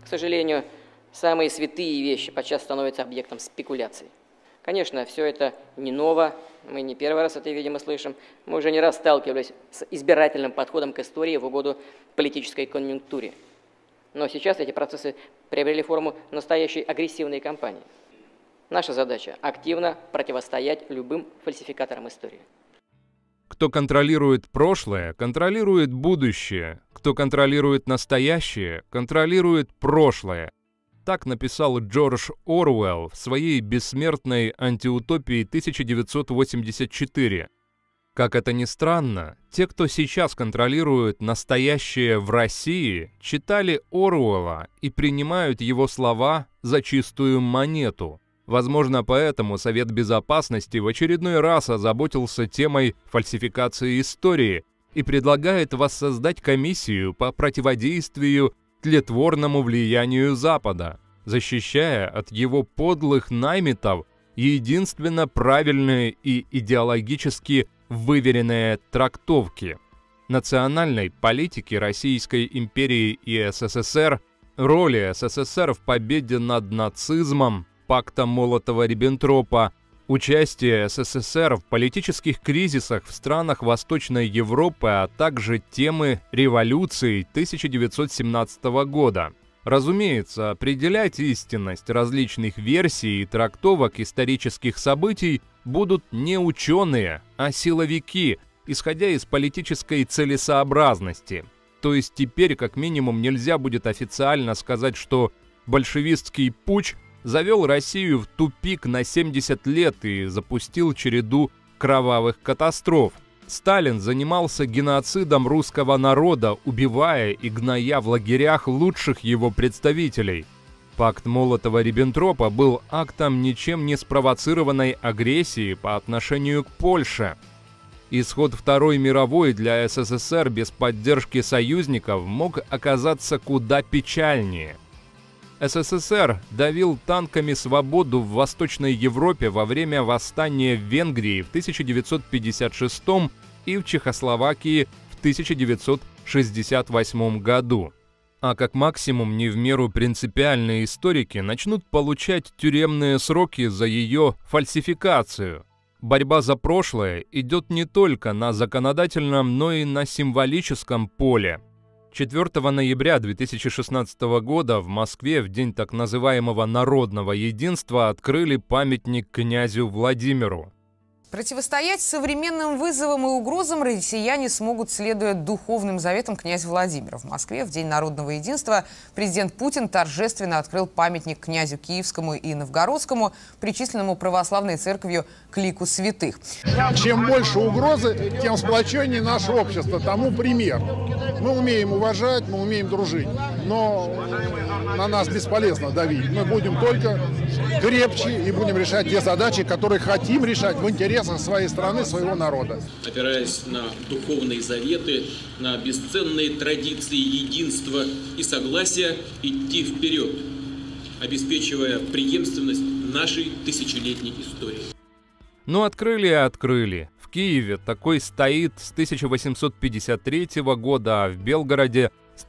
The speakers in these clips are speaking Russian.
сожалению, самые святые вещи подчас становятся объектом спекуляций. Конечно, все это не ново, мы не первый раз это видим и слышим. Мы уже не раз сталкивались с избирательным подходом к истории в угоду политической конъюнктуре. Но сейчас эти процессы приобрели форму настоящей агрессивной кампании. Наша задача – активно противостоять любым фальсификаторам истории. Кто контролирует прошлое, контролирует будущее. Кто контролирует настоящее, контролирует прошлое. Так написал Джордж Оруэлл в своей бессмертной антиутопии 1984. Как это ни странно, те, кто сейчас контролирует настоящее в России, читали Оруэлла и принимают его слова за чистую монету. Возможно, поэтому Совет Безопасности в очередной раз озаботился темой фальсификации истории и предлагает воссоздать комиссию по противодействию тлетворному влиянию Запада, защищая от его подлых наймитов единственно правильные и идеологически выверенные трактовки национальной политики Российской империи и СССР, роли СССР в победе над нацизмом, пакта Молотова-Риббентропа, участие СССР в политических кризисах в странах Восточной Европы, а также темы революции 1917 года. Разумеется, определять истинность различных версий и трактовок исторических событий будут не ученые, а силовики, исходя из политической целесообразности. То есть теперь как минимум нельзя будет официально сказать, что большевистский путч завел Россию в тупик на 70 лет и запустил череду кровавых катастроф. Сталин занимался геноцидом русского народа, убивая и гноя в лагерях лучших его представителей. Пакт Молотова-Риббентропа был актом ничем не спровоцированной агрессии по отношению к Польше. Исход Второй мировой для СССР без поддержки союзников мог оказаться куда печальнее. СССР давил танками свободу в Восточной Европе во время восстания в Венгрии в 1956 и в Чехословакии в 1968 году. А как максимум не в меру принципиальные историки начнут получать тюремные сроки за ее фальсификацию. Борьба за прошлое идет не только на законодательном, но и на символическом поле. 4 ноября 2016 года в Москве в день так называемого народного единства открыли памятник князю Владимиру. Противостоять современным вызовам и угрозам россияне смогут, следуя духовным заветам князя Владимира. В Москве в День народного единства президент Путин торжественно открыл памятник князю Киевскому и Новгородскому, причисленному православной церковью к лику святых. Чем больше угрозы, тем сплоченнее наше общество. Тому пример. Мы умеем уважать, мы умеем дружить, но на нас бесполезно давить. Мы будем только крепче и будем решать те задачи, которые хотим решать в интересах своей страны, своего народа. Опираясь на духовные заветы, на бесценные традиции единства и согласия, идти вперед, обеспечивая преемственность нашей тысячелетней истории. Ну, открыли и открыли. В Киеве такой стоит с 1853 года, а в Белгороде с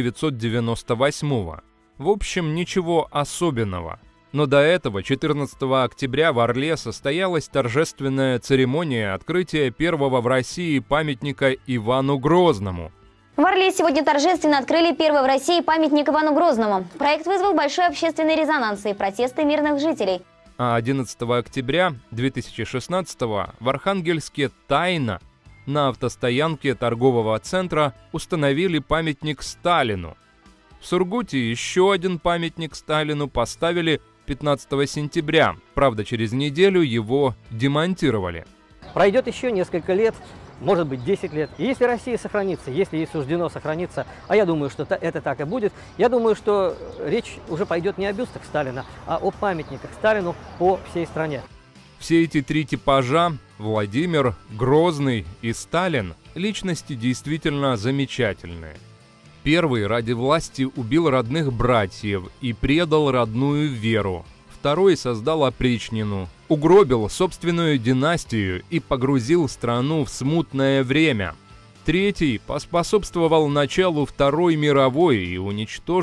1998. В общем, ничего особенного. Но до этого, 14 октября, в Орле состоялась торжественная церемония открытия первого в России памятника Ивану Грозному. В Орле сегодня торжественно открыли первый в России памятник Ивану Грозному. Проект вызвал большой общественный резонанс и протесты мирных жителей. А 11 октября 2016 в Архангельске тайно на автостоянке торгового центра установили памятник Сталину. В Сургуте еще один памятник Сталину поставили 15 сентября. Правда, через неделю его демонтировали. Пройдет еще несколько лет, может быть 10 лет. И если Россия сохранится, если ей суждено сохраниться, а я думаю, что это так и будет, я думаю, что речь уже пойдет не о бюстах Сталина, а о памятниках Сталину по всей стране. Все эти три типажа – Владимир, Грозный и Сталин – личности действительно замечательные. Первый ради власти убил родных братьев и предал родную веру. Второй создал опричнину, угробил собственную династию и погрузил страну в смутное время. Третий поспособствовал началу Второй мировой и уничтожил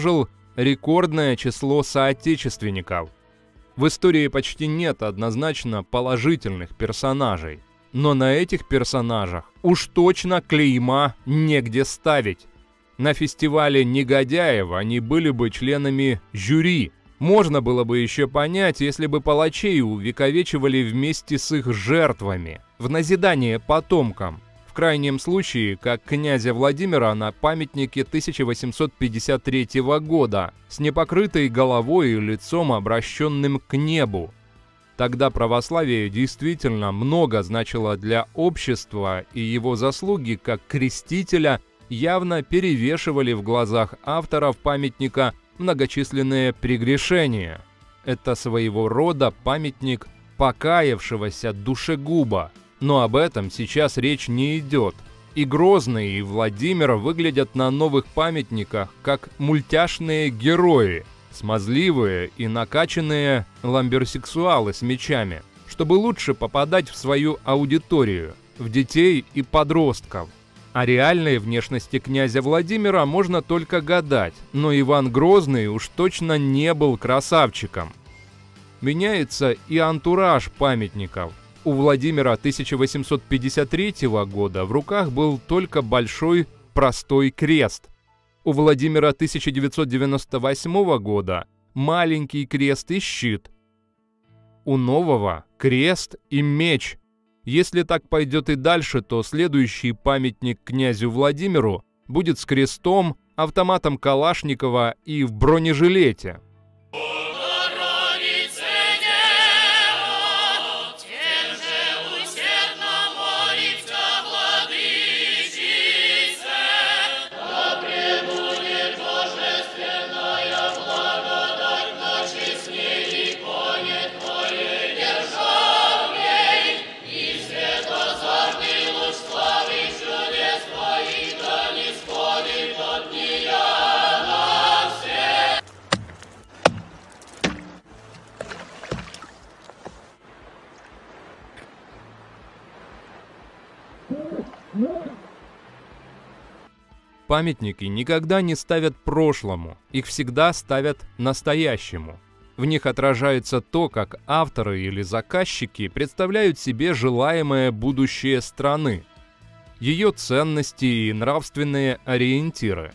рекордное число соотечественников. В истории почти нет однозначно положительных персонажей. Но на этих персонажах уж точно клейма негде ставить. На фестивале негодяев они были бы членами жюри. Можно было бы еще понять, если бы палачей увековечивали вместе с их жертвами, в назидание потомкам. В крайнем случае, как князя Владимира на памятнике 1853 года, с непокрытой головой и лицом, обращенным к небу. Тогда православие действительно много значило для общества, и его заслуги как крестителя явно перевешивали в глазах авторов памятника многочисленные прегрешения. Это своего рода памятник покаявшегося душегуба. Но об этом сейчас речь не идет. И Грозный, и Владимир выглядят на новых памятниках как мультяшные герои, смазливые и накачанные ламберсексуалы с мечами, чтобы лучше попадать в свою аудиторию, в детей и подростков. О реальной внешности князя Владимира можно только гадать, но Иван Грозный уж точно не был красавчиком. Меняется и антураж памятников. У Владимира 1853 года в руках был только большой простой крест. У Владимира 1998 года маленький крест и щит. У нового крест и меч. Если так пойдет и дальше, то следующий памятник князю Владимиру будет с крестом, автоматом Калашникова и в бронежилете. Памятники никогда не ставят прошлому, их всегда ставят настоящему. В них отражается то, как авторы или заказчики представляют себе желаемое будущее страны, ее ценности и нравственные ориентиры.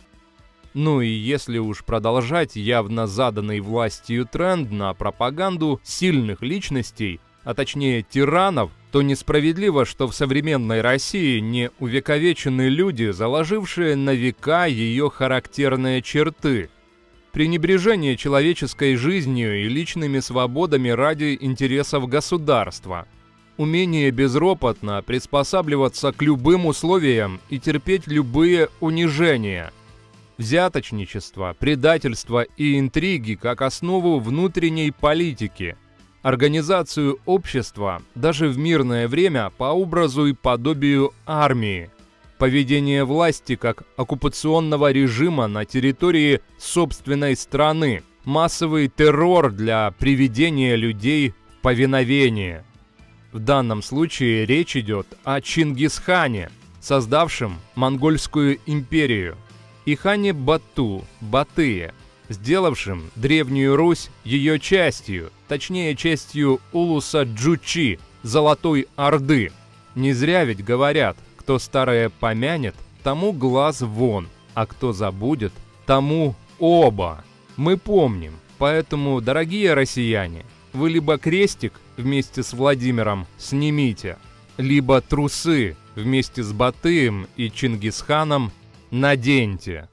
Ну и если уж продолжать явно заданный властью тренд на пропаганду сильных личностей, а точнее тиранов, то несправедливо, что в современной России не увековечены люди, заложившие на века ее характерные черты. Пренебрежение человеческой жизнью и личными свободами ради интересов государства. Умение безропотно приспосабливаться к любым условиям и терпеть любые унижения. Взяточничество, предательство и интриги как основу внутренней политики. Организацию общества даже в мирное время по образу и подобию армии. Поведение власти как оккупационного режима на территории собственной страны. Массовый террор для приведения людей в повиновение. В данном случае речь идет о Чингисхане, создавшем Монгольскую империю, и хане Бату, Батыя, сделавшим Древнюю Русь ее частью, точнее частью улуса Джучи, Золотой Орды. Не зря ведь говорят, кто старое помянет, тому глаз вон, а кто забудет, тому оба. Мы помним, поэтому, дорогие россияне, вы либо крестик вместе с Владимиром снимите, либо трусы вместе с Батыем и Чингисханом наденьте.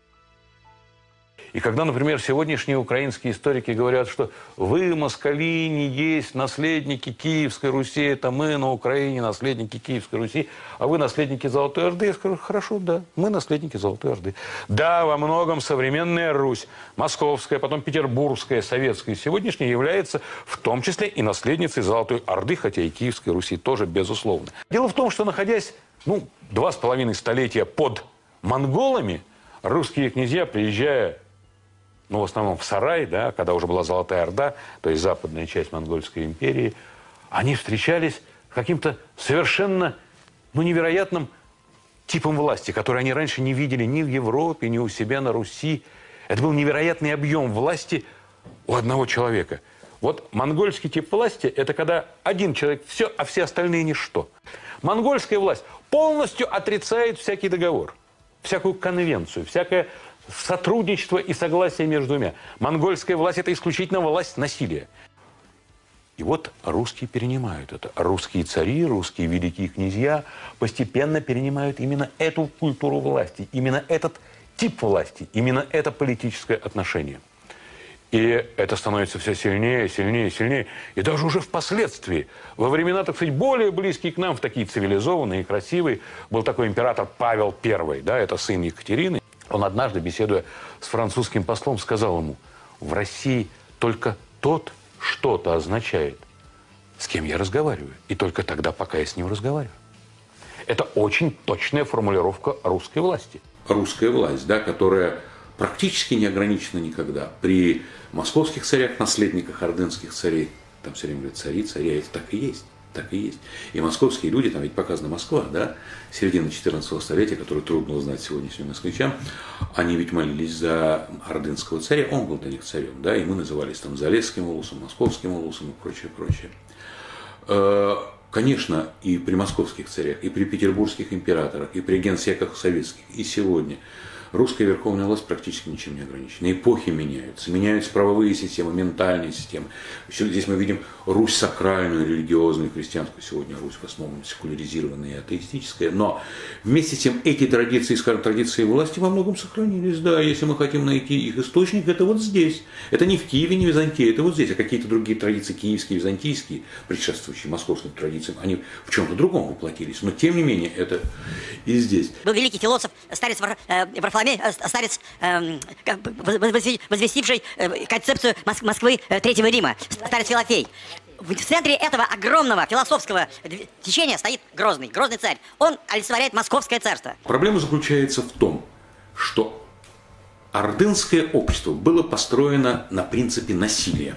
И когда, например, сегодняшние украинские историки говорят, что вы, москали, не есть наследники Киевской Руси, это мы на Украине наследники Киевской Руси, а вы наследники Золотой Орды, я скажу, хорошо, да, мы наследники Золотой Орды. Да, во многом современная Русь, московская, потом петербургская, советская, сегодняшняя является в том числе и наследницей Золотой Орды, хотя и Киевской Руси тоже, безусловно. Дело в том, что, находясь, 2,5 столетия под монголами, русские князья, приезжая, в основном в Сарай, да, когда уже была Золотая Орда, то есть западная часть Монгольской империи, они встречались с каким-то совершенно, невероятным типом власти, который они раньше не видели ни в Европе, ни у себя на Руси. Это был невероятный объем власти у одного человека. Вот монгольский тип власти – это когда один человек все, а все остальные ничто. Монгольская власть полностью отрицает всякий договор, всякую конвенцию, всякое сотрудничество и согласие между двумя. Монгольская власть – это исключительно власть насилия. И вот русские перенимают это. Русские цари, русские великие князья постепенно перенимают именно эту культуру власти, именно этот тип власти, именно это политическое отношение. И это становится все сильнее, сильнее, сильнее. И даже уже впоследствии, во времена, так сказать, более близкие к нам, в такие цивилизованные и красивые, был такой император Павел I, да, это сын Екатерины. Он однажды, беседуя с французским послом, сказал ему: в России только тот что-то означает, с кем я разговариваю. И только тогда, пока я с ним разговариваю. Это очень точная формулировка русской власти. Русская власть, да, которая практически не ограничена никогда. При московских царях, наследниках ордынских царей, там все время говорят цари, цари, а это так и есть. Так и есть. И московские люди, там ведь показана Москва, да, середина 14 столетия, которую трудно узнать сегодняшним москвичам, они ведь молились за ордынского царя, он был для них царем, да, и мы назывались там Залесским улусом, Московским улусом и прочее, прочее. Конечно, и при московских царях, и при петербургских императорах, и при генсеках советских, и сегодня русская верховная власть практически ничем не ограничена. Эпохи меняются. Меняются правовые системы, ментальные системы. Здесь мы видим Русь сакральную, религиозную, христианскую. Сегодня Русь в основном секуляризированная и атеистическая. Но вместе с тем эти традиции, скажем, традиции власти во многом сохранились. Да, если мы хотим найти их источник, это вот здесь. Это не в Киеве, не в Византии, это вот здесь. А какие-то другие традиции, киевские, византийские, предшествующие московским традициям, они в чем-то другом воплотились. Но тем не менее, это и здесь. Был великий философ, старец Варфоломей, старец, возвестивший концепцию Москвы Третьего Рима, старец Филофей. В центре этого огромного философского течения стоит Грозный царь. Он олицетворяет Московское царство. Проблема заключается в том, что ордынское общество было построено на принципе насилия.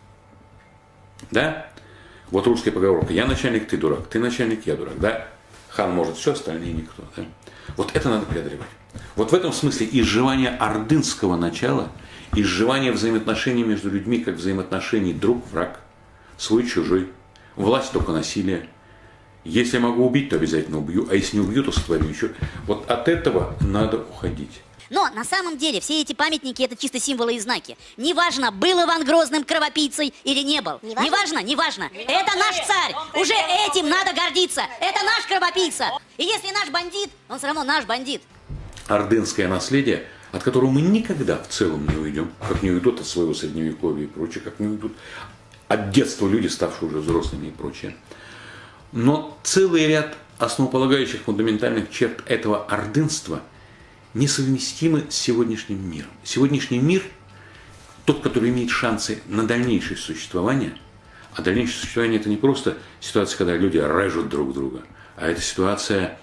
Да? Вот русская поговорка: я начальник, ты дурак, ты начальник, я дурак. Да? Хан может все, остальные никто. Да? Вот это надо преодолевать. Вот в этом смысле изживание ордынского начала, изживание взаимоотношений между людьми, как взаимоотношений друг-враг, свой-чужой, власть только насилие. Если я могу убить, то обязательно убью, а если не убью, то сотворю еще. Вот от этого надо уходить. Но на самом деле все эти памятники — это чисто символы и знаки. Неважно, был Иван Грозным кровопийцей или не был. Неважно. Это наш царь. Уже этим надо гордиться. Это наш кровопийца. И если наш бандит, он все равно наш бандит. Ордынское наследие, от которого мы никогда в целом не уйдем, как не уйдут от своего средневековья и прочее, как не уйдут от детства люди, ставшие уже взрослыми и прочее. Но целый ряд основополагающих фундаментальных черт этого ордынства несовместимы с сегодняшним миром. Сегодняшний мир, тот, который имеет шансы на дальнейшее существование, а дальнейшее существование — это не просто ситуация, когда люди режут друг друга, а это ситуация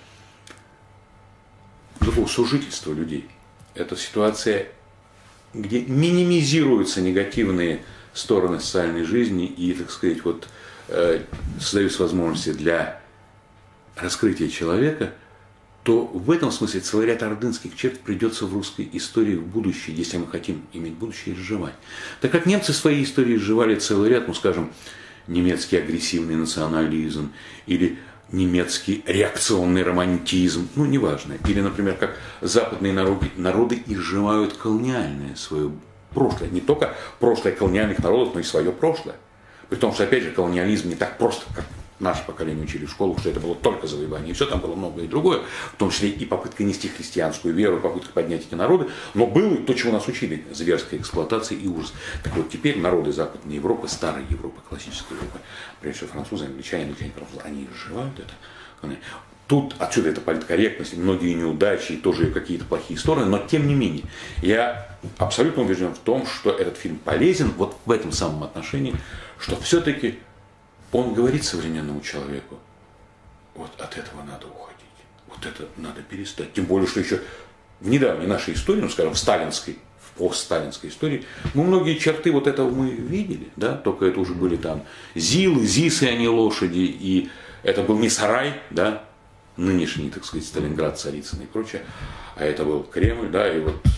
такого сожительства людей. Это ситуация, где минимизируются негативные стороны социальной жизни и, так сказать, вот, создаются возможности для раскрытия человека, то в этом смысле целый ряд ордынских черт придется в русской истории в будущее, если мы хотим иметь будущее, изживать. Так как немцы в своей истории изживали целый ряд, ну, скажем, немецкий агрессивный национализм или немецкий реакционный романтизм, ну, неважно. Или, например, как западные народы изживают колониальное свое прошлое. Не только прошлое колониальных народов, но и свое прошлое. При том, что, опять же, колониализм не так просто, как наше поколение учили в школу, что это было только завоевание. И все, там было многое другое, в том числе и попытка нести христианскую веру, попытка поднять эти народы. Но было то, чего нас учили: зверская эксплуатация и ужас. Так вот, теперь народы Западной Европы, старой Европы, классической Европы, прежде всего французы, англичане, они изживают это. Тут отсюда эта политкорректность, многие неудачи и тоже какие-то плохие стороны, но тем не менее, я абсолютно убежден в том, что этот фильм полезен вот в этом самом отношении, что все-таки он говорит современному человеку: вот от этого надо уходить, вот это надо перестать. Тем более, что еще в недавней нашей истории, ну, скажем, в сталинской, в постсталинской истории, мы многие черты вот этого мы видели, да, только это уже были там зилы, зисы, а не лошади, и это был не сарай, да, нынешний, так сказать, Сталинград, Царицын и прочее, а это был Кремль, да, и вот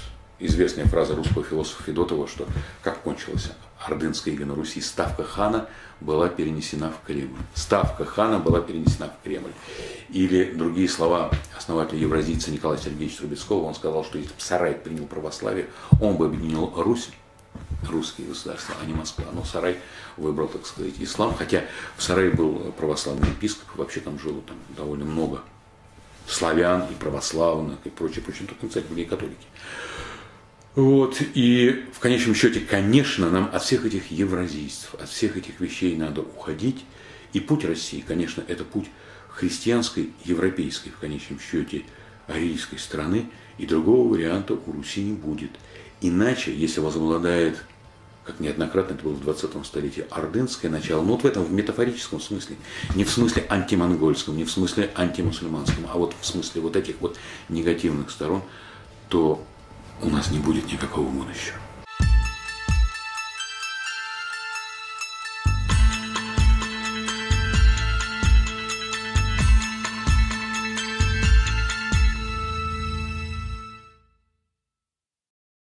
известная фраза русского философа Федотова, что как кончилась ордынская ига на Руси, ставка хана была перенесена в Кремль. Ставка хана была перенесена в Кремль. Или другие слова основателя евразийца Николая Сергеевича Трубецкого, он сказал, что если бы Сарай принял православие, он бы объединил Русь, русские государства, а не Москва. Но Сарай выбрал, так сказать, ислам, хотя в Сарае был православный епископ, вообще там жило там довольно много славян и православных и прочее, только, кстати, были и католики. Вот, и в конечном счете, конечно, нам от всех этих евразийств, от всех этих вещей надо уходить. И путь России, конечно, это путь христианской, европейской, в конечном счете, арийской страны, и другого варианта у Руси не будет. Иначе, если возобладает, как неоднократно это было в 20 столетии, ордынское начало, ну вот в этом, в метафорическом смысле, не в смысле антимонгольском, не в смысле антимусульманском, а вот в смысле вот этих вот негативных сторон, то у нас не будет никакого будущего.